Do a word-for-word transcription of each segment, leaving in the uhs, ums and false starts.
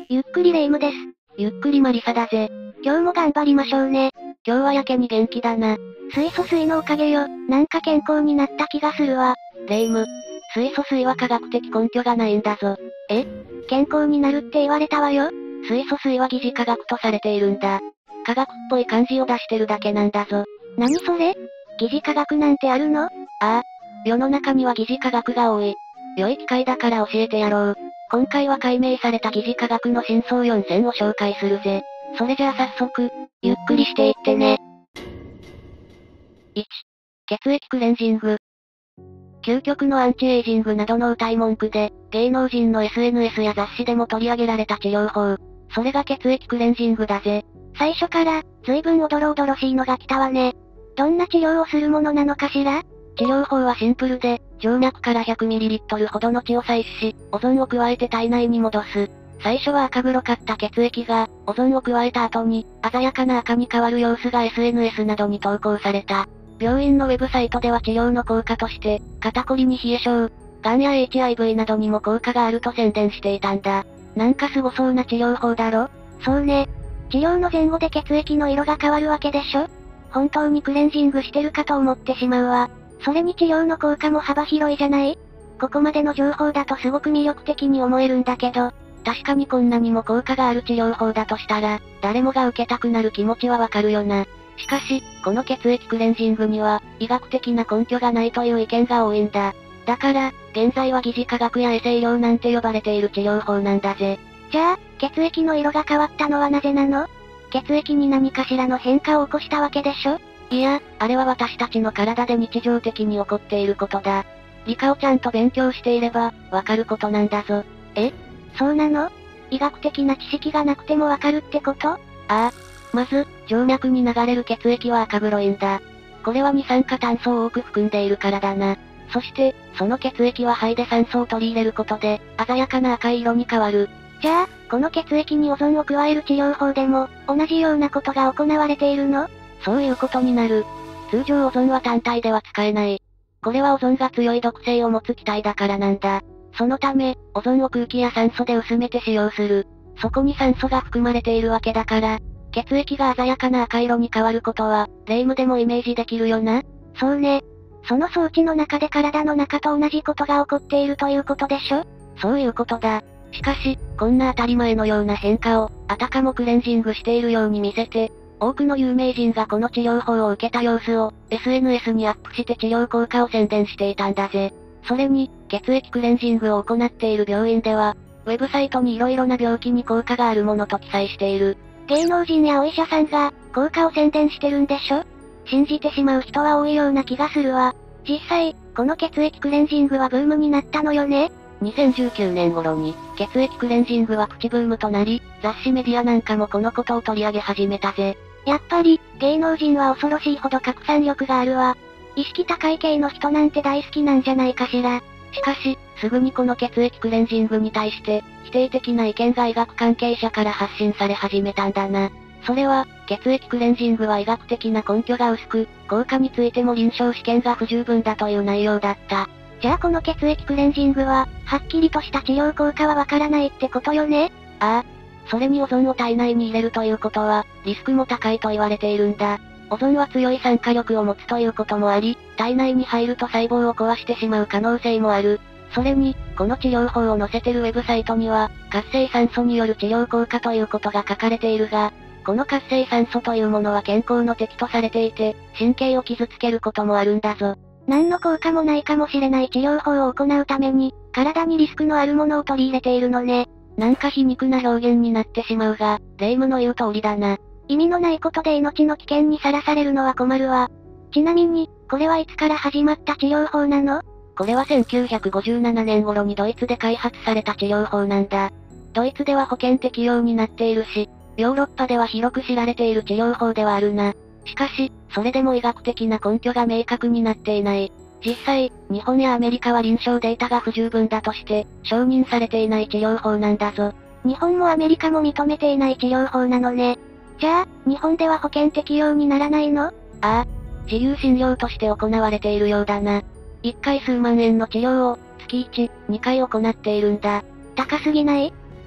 ゆっくりレ夢ムです。 ゆっくりマリサだぜ。 今日も頑張りましょうね。 今日はやけに元気だな。 水素水のおかげよ。なんか健康になった気がするわ。 レ夢ム。水素水は科学的根拠がないんだぞ。 え？健康になるって言われたわよ。 水素水は疑似科学とされているんだ。科学っぽい感じを出してるだけなんだぞ。 何それ？疑似科学なんてあるの？ ああ。世の中には疑似科学が多い。良い機会だから教えてやろう。今回は解明された疑似科学の真相よん選を紹介するぜ。それじゃあ早速、ゆっくりしていってね。いち. 血液クレンジング。究極のアンチエイジングなどの謳い文句で、芸能人の エスエヌエス や雑誌でも取り上げられた治療法。それが血液クレンジングだぜ。 最初から、随分おどろおどろしいのが来たわね。どんな治療をするものなのかしら？ 治療法はシンプルで、静脈から ひゃくミリリットル ほどの血を採取し、オゾンを加えて体内に戻す。最初は赤黒かった血液が、オゾンを加えた後に、鮮やかな赤に変わる様子が エスエヌエス などに投稿された。病院のウェブサイトでは治療の効果として、肩こりに冷え性、がんや エイチアイブイ などにも効果があると宣伝していたんだ。なんかすごそうな治療法だろ？ そうね。治療の前後で血液の色が変わるわけでしょ？本当にクレンジングしてるかと思ってしまうわ。それに治療の効果も幅広いじゃない？ここまでの情報だとすごく魅力的に思えるんだけど。 確かにこんなにも効果がある治療法だとしたら、誰もが受けたくなる気持ちはわかるよな。しかし、この血液クレンジングには、医学的な根拠がないという意見が多いんだ。だから、現在は疑似科学や衛生医療なんて呼ばれている治療法なんだぜ。 じゃあ、血液の色が変わったのはなぜなの？血液に何かしらの変化を起こしたわけでしょ？ いや、あれは私たちの体で日常的に起こっていることだ。理科をちゃんと勉強していれば、わかることなんだぞ。 え？そうなの？医学的な知識がなくてもわかるってこと？ああ。まず、静脈に流れる血液は赤黒いんだ。これは二酸化炭素を多く含んでいるからだな。そして、その血液は肺で酸素を取り入れることで、鮮やかな赤い色に変わる。 じゃあ、この血液にオゾンを加える治療法でも、同じようなことが行われているの？ そういうことになる。通常オゾンは単体では使えない。これはオゾンが強い毒性を持つ気体だからなんだ。そのため、オゾンを空気や酸素で薄めて使用する。そこに酸素が含まれているわけだから、血液が鮮やかな赤色に変わることは、レ夢ムでもイメージできるよな。 そうね。その装置の中で体の中と同じことが起こっているということでしょ？ そういうことだ。しかし、こんな当たり前のような変化を、あたかもクレンジングしているように見せて、多くの有名人がこの治療法を受けた様子を、エスエヌエス にアップして治療効果を宣伝していたんだぜ。それに、血液クレンジングを行っている病院では、ウェブサイトに色々な病気に効果があるものと記載している。 芸能人やお医者さんが、効果を宣伝してるんでしょ？信じてしまう人は多いような気がするわ。実際、この血液クレンジングはブームになったのよね？ にせんじゅうきゅうねん頃に、血液クレンジングはプチブームとなり、雑誌メディアなんかもこのことを取り上げ始めたぜ。 やっぱり、芸能人は恐ろしいほど拡散力があるわ。意識高い系の人なんて大好きなんじゃないかしら。 しかし、すぐにこの血液クレンジングに対して、否定的な意見が医学関係者から発信され始めたんだな。それは、血液クレンジングは医学的な根拠が薄く、効果についても臨床試験が不十分だという内容だった。 じゃあこの血液クレンジングは、はっきりとした治療効果はわからないってことよね？ ああ。それにオゾンを体内に入れるということは、リスクも高いと言われているんだ。オゾンは強い酸化力を持つということもあり、体内に入ると細胞を壊してしまう可能性もある。それに、この治療法を載せてるウェブサイトには、活性酸素による治療効果ということが書かれているが、この活性酸素というものは健康の敵とされていて、神経を傷つけることもあるんだぞ。 何の効果もないかもしれない治療法を行うために、体にリスクのあるものを取り入れているのね。 なんか皮肉な表現になってしまうが、レ夢ムの言う通りだな。 意味のないことで命の危険にさらされるのは困るわ。ちなみに、これはいつから始まった治療法なの？ これはせんきゅうひゃくごじゅうななねん頃にドイツで開発された治療法なんだ。ドイツでは保険適用になっているし、ヨーロッパでは広く知られている治療法ではあるな。しかし、それでも医学的な根拠が明確になっていない。実際、日本やアメリカは臨床データが不十分だとして、承認されていない治療法なんだぞ。 日本もアメリカも認めていない治療法なのね。じゃあ、日本では保険適用にならないの？ ああ。自由診療として行われているようだな。いっかい数万円の治療を、月いち、にかい行っているんだ。 高すぎない？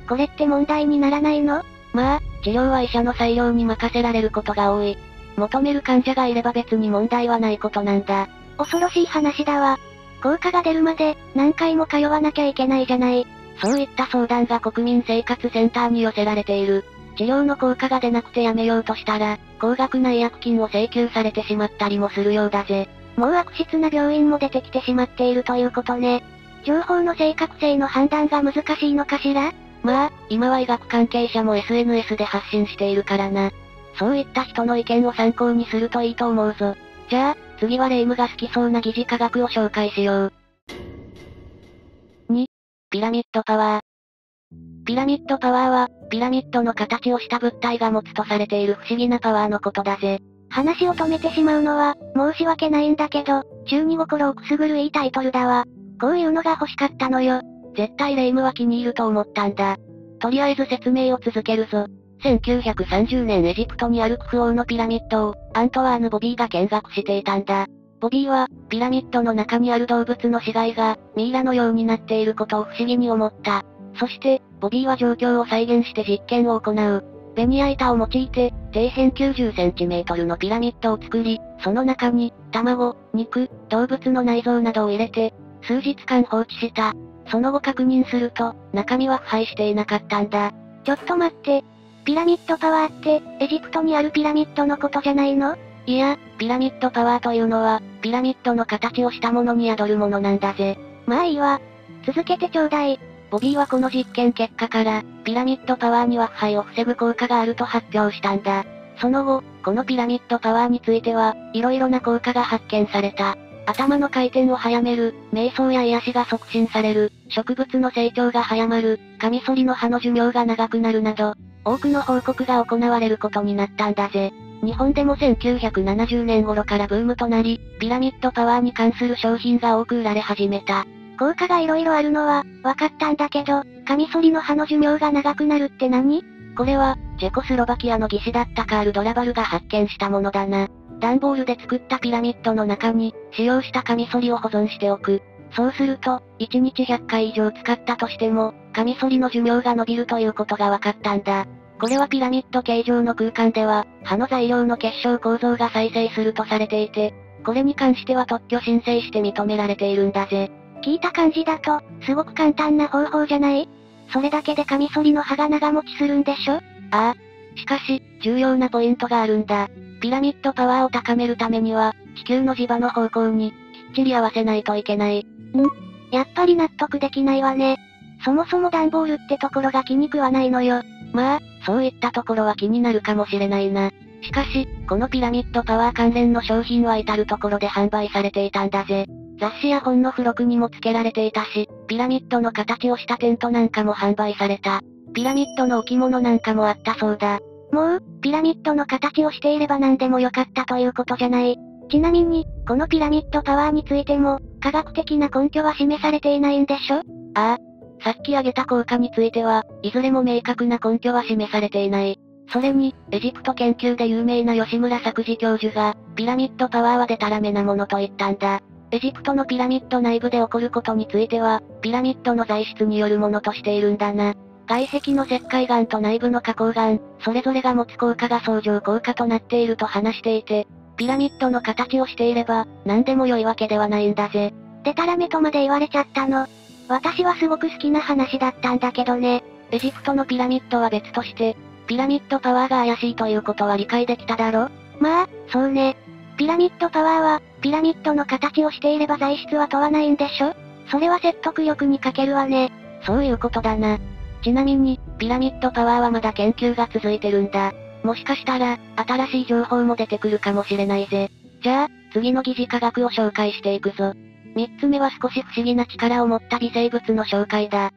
これって問題にならないの？ まあ、治療は医者の裁量に任せられることが多い。求める患者がいれば別に問題はないことなんだ。 恐ろしい話だわ。効果が出るまで、何回も通わなきゃいけないじゃない。 そういった相談が国民生活センターに寄せられている。治療の効果が出なくてやめようとしたら、高額な違約金を請求されてしまったりもするようだぜ。 もう悪質な病院も出てきてしまっているということね。情報の正確性の判断が難しいのかしら？ まあ、今は医学関係者も エスエヌエス で発信しているからな。そういった人の意見を参考にするといいと思うぞ。じゃあ、次は霊夢が好きそうな疑似科学を紹介しよう。に. ピラミッドパワー。ピラミッドパワーは、ピラミッドの形をした物体が持つとされている不思議なパワーのことだぜ。 話を止めてしまうのは、申し訳ないんだけど、中二心をくすぐるいいタイトルだわ。こういうのが欲しかったのよ。 絶対霊夢は気に入ると思ったんだ。とりあえず説明を続けるぞ。せんきゅうひゃくさんじゅうねんエジプトにあるクフ王のピラミッドを、アントワーヌ・ボビーが見学していたんだ。ボビーは、ピラミッドの中にある動物の死骸が、ミイラのようになっていることを不思議に思った。そして、ボビーは状況を再現して実験を行う。ベニヤ板を用いて、底辺きゅうじゅっセンチメートルのピラミッドを作り、その中に、卵、肉、動物の内臓などを入れて、数日間放置した。その後確認すると、中身は腐敗していなかったんだ。 ちょっと待って。ピラミッドパワーって、エジプトにあるピラミッドのことじゃないの？ いや、ピラミッドパワーというのは、ピラミッドの形をしたものに宿るものなんだぜ。 まあいいわ。続けてちょうだい。 ボビーはこの実験結果から、ピラミッドパワーには腐敗を防ぐ効果があると発表したんだ。その後、このピラミッドパワーについては、色々な効果が発見された。頭の回転を早める、瞑想や癒しが促進される、植物の成長が早まる、カミソリの葉の寿命が長くなるなど、多くの報告が行われることになったんだぜ。日本でもせんきゅうひゃくななじゅうねん頃からブームとなり、ピラミッドパワーに関する商品が多く売られ始めた。 効果が色々あるのは、分かったんだけど、カミソリの葉の寿命が長くなるって何？ これは、チェコスロバキアの技師だったカール・ドラバルが発見したものだな。段ボールで作ったピラミッドの中に、使用したカミソリを保存しておく。そうすると、いちにちひゃっかい以上使ったとしても、カミソリの寿命が伸びるということが分かったんだ。これはピラミッド形状の空間では、葉の材料の結晶構造が再生するとされていて、これに関しては特許申請して認められているんだぜ。 聞いた感じだと、すごく簡単な方法じゃない？それだけでカミソリの葉が長持ちするんでしょ？ ああ。しかし、重要なポイントがあるんだ。ピラミッドパワーを高めるためには、地球の磁場の方向に、きっちり合わせないといけない。ん？ やっぱり納得できないわね。そもそも段ボールってところが気に食わないのよ。 まあ、そういったところは気になるかもしれないな。しかし、このピラミッドパワー関連の商品は至るところで販売されていたんだぜ。雑誌や本の付録にも付けられていたし、ピラミッドの形をしたテントなんかも販売された。ピラミッドの置物なんかもあったそうだ。 もう、ピラミッドの形をしていれば何でもよかったということじゃない。ちなみに、このピラミッドパワーについても、科学的な根拠は示されていないんでしょ？ ああ。さっき挙げた効果については、いずれも明確な根拠は示されていない。それに、エジプト研究で有名な吉村作治教授が、ピラミッドパワーはデタラメなものと言ったんだ。エジプトのピラミッド内部で起こることについては、ピラミッドの材質によるものとしているんだな。外壁の石灰岩と内部の花崗岩、それぞれが持つ効果が相乗効果となっていると話していて、ピラミッドの形をしていれば、何でも良いわけではないんだぜ。 デタラメとまで言われちゃったの。私はすごく好きな話だったんだけどね。 エジプトのピラミッドは別として、ピラミッドパワーが怪しいということは理解できただろ？ まあ、そうね。ピラミッドパワーは、ピラミッドの形をしていれば材質は問わないんでしょ？それは説得力に欠けるわね。 そういうことだな。ちなみに、ピラミッドパワーはまだ研究が続いてるんだ。もしかしたら、新しい情報も出てくるかもしれないぜ。じゃあ、次の疑似科学を紹介していくぞ。三つ目は少し不思議な力を持った微生物の紹介だ。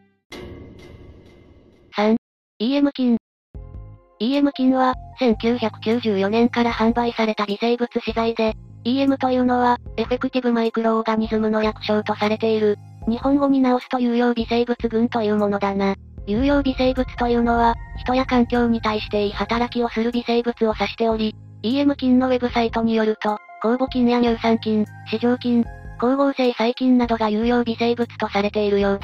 さん. イーエム 菌。イーエム 菌は、せんきゅうひゃくきゅうじゅうよねんから販売された微生物資材で、イーエム というのは、エフェクティブマイクロオーガニズムの略称とされている。日本語に直すと有用微生物群というものだな。有用微生物というのは、人や環境に対していい働きをする微生物を指しており、イーエム 菌のウェブサイトによると、酵母菌や乳酸菌、糸状菌、光合成細菌などが有用微生物とされているようだ。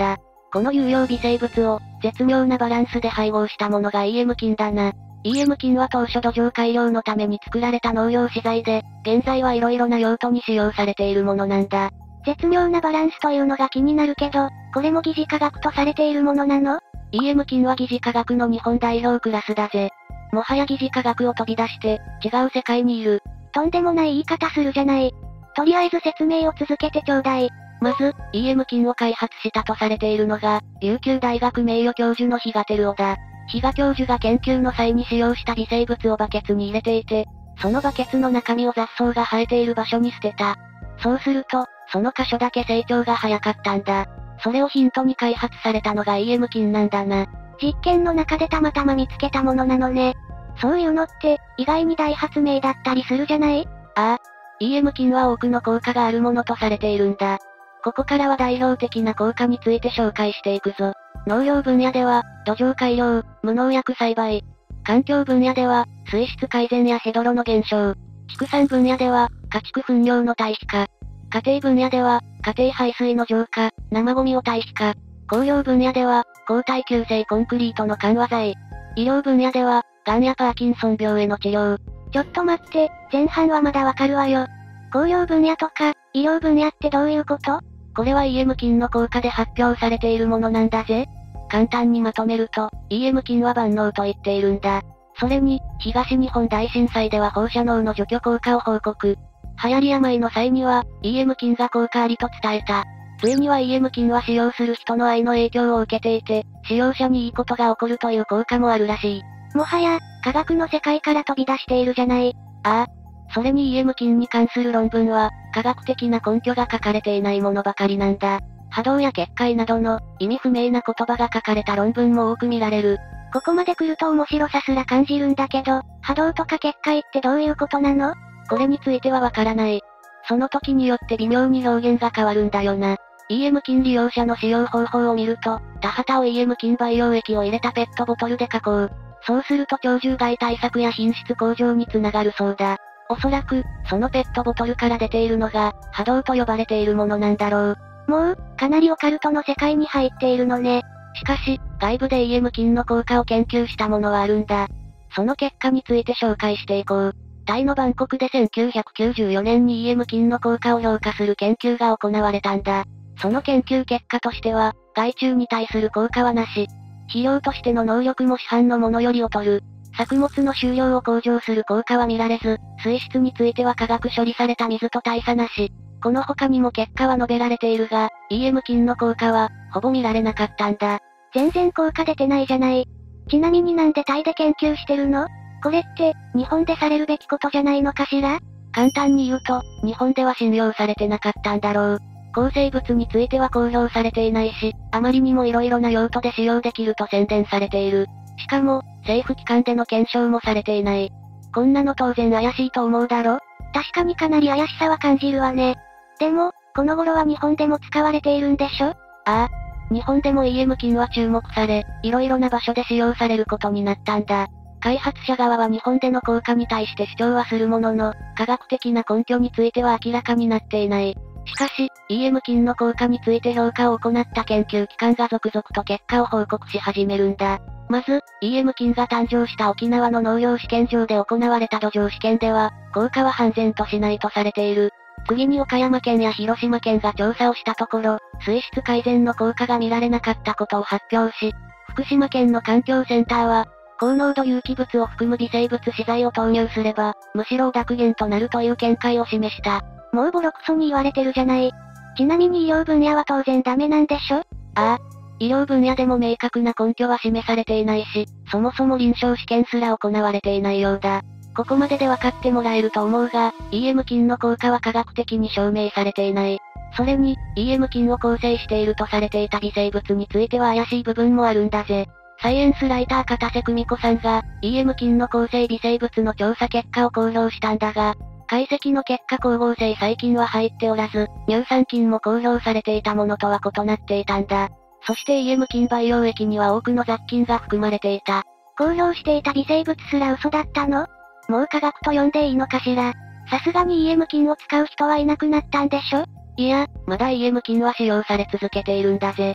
この有用微生物を、絶妙なバランスで配合したものが イーエム 菌だな。イーエム 菌は当初土壌改良のために作られた農業資材で、現在は色々な用途に使用されているものなんだ。 絶妙なバランスというのが気になるけど、これも疑似化学とされているものなの？ イーエム 菌は疑似化学の日本代表クラスだぜ。もはや疑似化学を飛び出して、違う世界にいる。 とんでもない言い方するじゃない。とりあえず説明を続けてちょうだい。 まず、イーエム 菌を開発したとされているのが、琉球大学名誉教授の比嘉照夫だ。比嘉教授が研究の際に使用した微生物をバケツに入れていて、そのバケツの中身を雑草が生えている場所に捨てた。そうすると、その箇所だけ成長が早かったんだ。それをヒントに開発されたのが イーエム 菌なんだな。 実験の中でたまたま見つけたものなのね。そういうのって、意外に大発明だったりするじゃない？ ああ。イーエム 菌は多くの効果があるものとされているんだ。ここからは代表的な効果について紹介していくぞ。農業分野では、土壌改良、無農薬栽培。環境分野では、水質改善やヘドロの減少。畜産分野では、家畜糞尿の堆肥化。家庭分野では、家庭排水の浄化、生ゴミを堆肥化。工業分野では、抗耐久性コンクリートの緩和剤。医療分野では、癌やパーキンソン病への治療。 ちょっと待って、前半はまだわかるわよ。工業分野とか、医療分野ってどういうこと？ これは イーエム 菌の効果で発表されているものなんだぜ。簡単にまとめると、イーエム 菌は万能と言っているんだ。それに、東日本大震災では放射能の除去効果を報告。流行り病の際には、イーエム 菌が効果ありと伝えた。ついには イーエム 菌は使用する人の愛の影響を受けていて、使用者にいいことが起こるという効果もあるらしい。 もはや、科学の世界から飛び出しているじゃない。 ああ。それに イーエム 菌に関する論文は、科学的な根拠が書かれていないものばかりなんだ。波動や結界などの、意味不明な言葉が書かれた論文も多く見られる。 ここまで来ると面白さすら感じるんだけど、波動とか結界ってどういうことなの？ これについてはわからない。その時によって微妙に表現が変わるんだよな。イーエム 菌利用者の使用方法を見ると、田畑を イーエム 菌培養液を入れたペットボトルで加工。そうすると鳥獣害対策や品質向上につながるそうだ。おそらく、そのペットボトルから出ているのが、波動と呼ばれているものなんだろう。 もう、かなりオカルトの世界に入っているのね。 しかし、外部で イーエム 菌の効果を研究したものはあるんだ。その結果について紹介していこう。タイのバンコクでせんきゅうひゃくきゅうじゅうよねんに イーエム 菌の効果を評価する研究が行われたんだ。その研究結果としては、害虫に対する効果はなし。肥料としての能力も市販のものより劣る。作物の収量を向上する効果は見られず、水質については化学処理された水と大差なし。この他にも結果は述べられているが、イーエム 菌の効果は、ほぼ見られなかったんだ。 全然効果出てないじゃない。ちなみになんでタイで研究してるの？これって、日本でされるべきことじゃないのかしら？ 簡単に言うと、日本では信用されてなかったんだろう。抗生物については公表されていないし、あまりにも色々な用途で使用できると宣伝されている。しかも、政府機関での検証もされていない。こんなの当然怪しいと思うだろ？ 確かにかなり怪しさは感じるわね。でも、この頃は日本でも使われているんでしょ？ ああ。日本でも イーエム 菌は注目され、色々な場所で使用されることになったんだ。開発者側は日本での効果に対して主張はするものの、科学的な根拠については明らかになっていない。しかし、イーエム 菌の効果について評価を行った研究機関が続々と結果を報告し始めるんだ。まず、イーエム 菌が誕生した沖縄の農業試験場で行われた土壌試験では、効果は半然としないとされている。次に岡山県や広島県が調査をしたところ、水質改善の効果が見られなかったことを発表し、福島県の環境センターは、高濃度有機物を含む微生物資材を投入すれば、むしろ濁減となるという見解を示した。 もうボロクソに言われてるじゃない。ちなみに医療分野は当然ダメなんでしょ？ ああ。医療分野でも明確な根拠は示されていないし、そもそも臨床試験すら行われていないようだ。ここまでで分かってもらえると思うが、イーエム 菌の効果は科学的に証明されていない。それに、イーエム 菌を構成しているとされていた微生物については怪しい部分もあるんだぜ。サイエンスライター片瀬久美子さんが、イーエム 菌の構成微生物の調査結果を公表したんだが、解析の結果光合成細菌は入っておらず、乳酸菌も公表されていたものとは異なっていたんだ。そして イーエム 菌培養液には多くの雑菌が含まれていた。 公表していた微生物すら嘘だったの？もう科学と呼んでいいのかしら？さすがに イーエム 菌を使う人はいなくなったんでしょ？ いや、まだ イーエム 菌は使用され続けているんだぜ。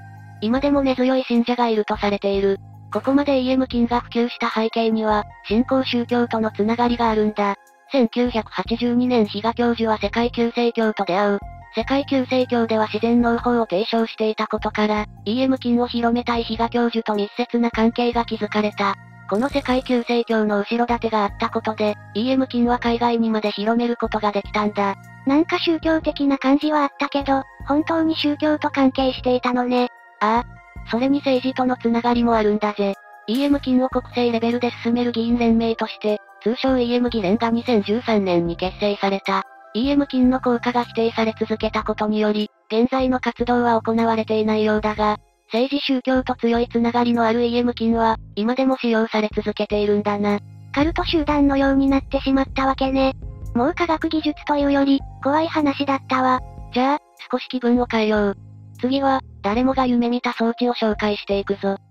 今でも根強い信者がいるとされている。ここまで イーエム 金が普及した背景には、新興宗教とのつながりがあるんだ。せんきゅうひゃくはちじゅうにねん比嘉教授は世界救世教と出会う。世界救世教では自然農法を提唱していたことから、イーエム 金を広めたい比嘉教授と密接な関係が築かれた。この世界救世教の後ろ盾があったことで、イーエム 金は海外にまで広めることができたんだ。 なんか宗教的な感じはあったけど、本当に宗教と関係していたのね。 ああ。それに政治とのつながりもあるんだぜ。イーエム 金を国政レベルで進める議員連盟として、通称 イーエム 議連がにせんじゅうさんねんに結成された。イーエム 金の効果が否定され続けたことにより、現在の活動は行われていないようだが、政治宗教と強いつながりのある イーエム 金は、今でも使用され続けているんだな。 カルト集団のようになってしまったわけね。もう科学技術というより、怖い話だったわ。 じゃあ、少し気分を変えよう。次は、誰もが夢見た装置を紹介していくぞ。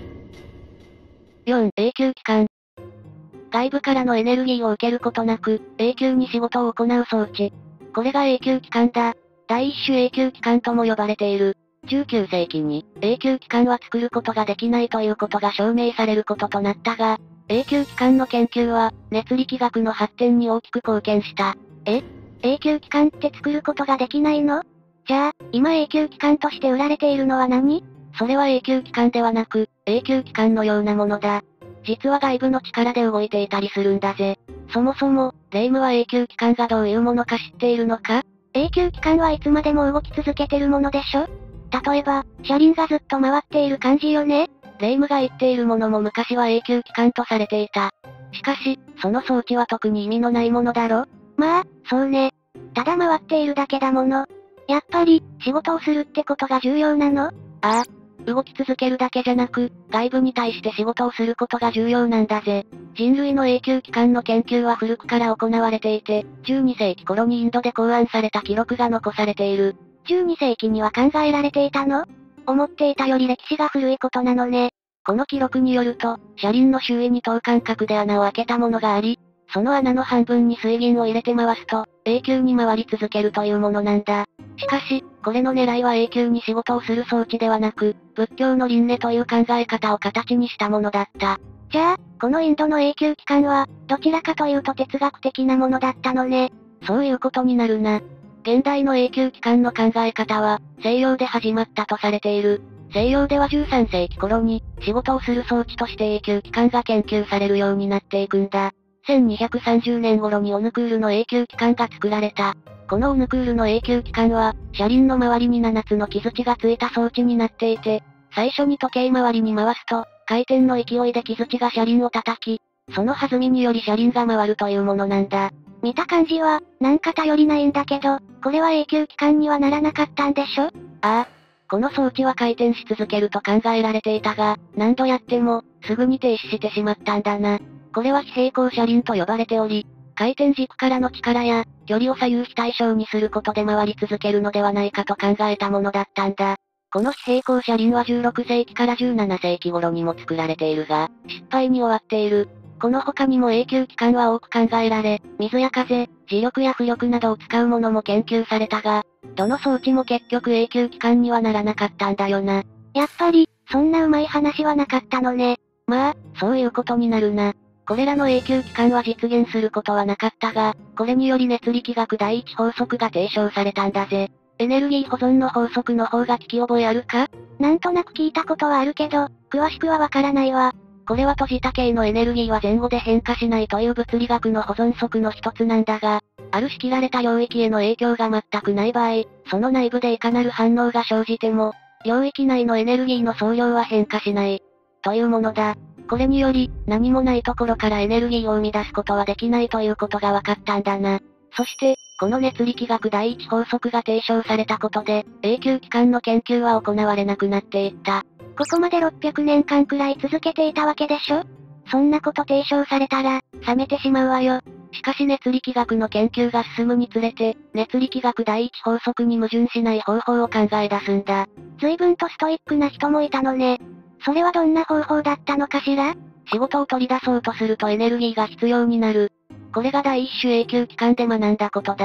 よん、永久機関。外部からのエネルギーを受けることなく、永久に仕事を行う装置。これが永久機関だ。第一種永久機関とも呼ばれている。じゅうきゅうせいきに、永久機関は作ることができないということが証明されることとなったが、永久機関の研究は、熱力学の発展に大きく貢献した。 え永久機関って作ることができないの？じゃあ、今永久機関として売られているのは何？ それは永久機関ではなく、永久機関のようなものだ。実は外部の力で動いていたりするんだぜ。そもそも、霊夢は永久機関がどういうものか知っているのか？ 永久機関はいつまでも動き続けてるものでしょ？例えば、車輪がずっと回っている感じよね？ 霊夢が言っているものも昔は永久機関とされていた。しかし、その装置は特に意味のないものだろ？ まあ、そうね。ただ回っているだけだもの。やっぱり、仕事をするってことが重要なの？ああ。動き続けるだけじゃなく、外部に対して仕事をすることが重要なんだぜ。人類の永久機関の研究は古くから行われていて、じゅうにせいき頃にインドで考案された記録が残されている。 じゅうにせいきには考えられていたの？思っていたより歴史が古いことなのね。 この記録によると、車輪の周囲に等間隔で穴を開けたものがあり、その穴の半分に水銀を入れて回すと、永久に回り続けるというものなんだ。しかし、これの狙いは永久に仕事をする装置ではなく、仏教の輪廻という考え方を形にしたものだった。 じゃあ、このインドの永久機関は、どちらかというと哲学的なものだったのね。 そういうことになるな。現代の永久機関の考え方は、西洋で始まったとされている。西洋ではじゅうさんせいき頃に、仕事をする装置として永久機関が研究されるようになっていくんだ。せんにひゃくさんじゅうねん頃にオヌクールの永久機関が作られた。このオヌクールの永久機関は、車輪の周りにななつの木槌がついた装置になっていて、最初に時計回りに回すと、回転の勢いで木槌が車輪を叩き、その弾みにより車輪が回るというものなんだ。 見た感じは、なんか頼りないんだけど、これは永久機関にはならなかったんでしょ？ ああ。この装置は回転し続けると考えられていたが、何度やっても、すぐに停止してしまったんだな。これは非平行車輪と呼ばれており、回転軸からの力や、距離を左右非対称にすることで回り続けるのではないかと考えたものだったんだ。この非平行車輪はじゅうろくせいきからじゅうななせいき頃にも作られているが、失敗に終わっている。この他にも永久機関は多く考えられ、水や風、磁力や浮力などを使うものも研究されたが、どの装置も結局永久機関にはならなかったんだよな。 やっぱり、そんなうまい話はなかったのね。 まあ、そういうことになるな。これらの永久機関は実現することはなかったが、これにより熱力学第一法則が提唱されたんだぜ。エネルギー保存の法則の方が聞き覚えあるか？ なんとなく聞いたことはあるけど、詳しくはわからないわ。 これは閉じた系のエネルギーは前後で変化しないという物理学の保存則の一つなんだが、ある仕切られた領域への影響が全くない場合、その内部でいかなる反応が生じても、領域内のエネルギーの総量は変化しない。というものだ。これにより、何もないところからエネルギーを生み出すことはできないということが分かったんだな。そして、この熱力学第一法則が提唱されたことで、永久機関の研究は行われなくなっていった。 ここまでろっぴゃくねんかんくらい続けていたわけでしょ？そんなこと提唱されたら、冷めてしまうわよ。 しかし熱力学の研究が進むにつれて、熱力学第一法則に矛盾しない方法を考え出すんだ。 随分とストイックな人もいたのね。それはどんな方法だったのかしら？ 仕事を取り出そうとするとエネルギーが必要になる。これが第一種永久機関で学んだことだ。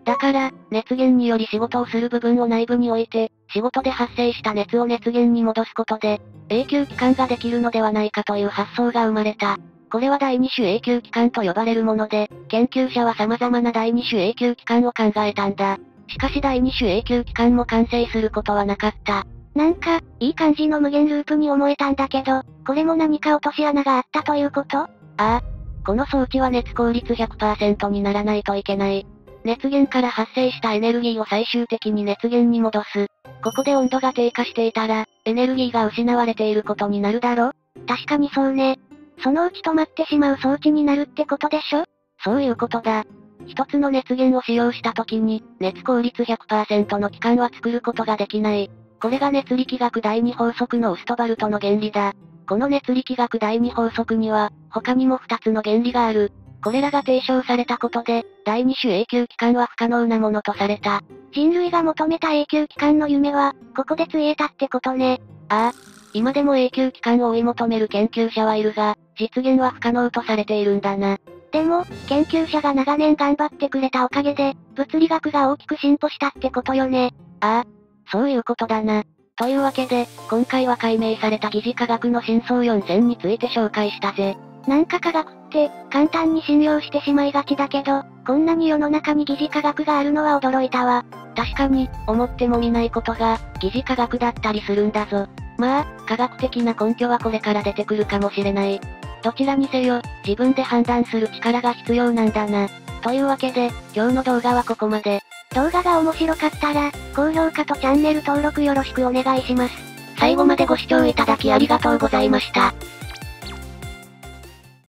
だから、熱源により仕事をする部分を内部に置いて、仕事で発生した熱を熱源に戻すことで、永久帰還ができるのではないかという発想が生まれた。これは第二種永久帰還と呼ばれるもので、研究者は様々な第二種永久帰還を考えたんだ。しかし第二種永久帰還も完成することはなかった。 なんか、いい感じの無限ループに思えたんだけど、これも何か落とし穴があったということ？ああ。この装置は熱効率 ひゃくパーセント にならないといけない。熱源から発生したエネルギーを最終的に熱源に戻す。ここで温度が低下していたら、エネルギーが失われていることになるだろ？ 確かにそうね。そのうち止まってしまう装置になるってことでしょ？ そういうことだ。一つの熱源を使用した時に、熱効率 ひゃくパーセント の期間は作ることができない。これが熱力学第二法則のウストバルトの原理だ。この熱力学第二法則には、他にも二つの原理がある。これらが提唱されたことで、第二種永久帰還は不可能なものとされた。 人類が求めた永久帰還の夢は、ここでついえたってことね。 ああ。今でも永久帰還を追い求める研究者はいるが、実現は不可能とされているんだな。 でも、研究者が長年頑張ってくれたおかげで、物理学が大きく進歩したってことよね。 ああ。そういうことだな。というわけで、今回は解明された疑似科学の真相よん選について紹介したぜ。 なんか科学って、簡単に信用してしまいがちだけど、こんなに世の中に疑似科学があるのは驚いたわ。 確かに、思ってもみないことが、疑似科学だったりするんだぞ。まあ、科学的な根拠はこれから出てくるかもしれない。どちらにせよ、自分で判断する力が必要なんだな。というわけで、今日の動画はここまで。 動画が面白かったら、高評価とチャンネル登録よろしくお願いします。 最後までご視聴いただきありがとうございました。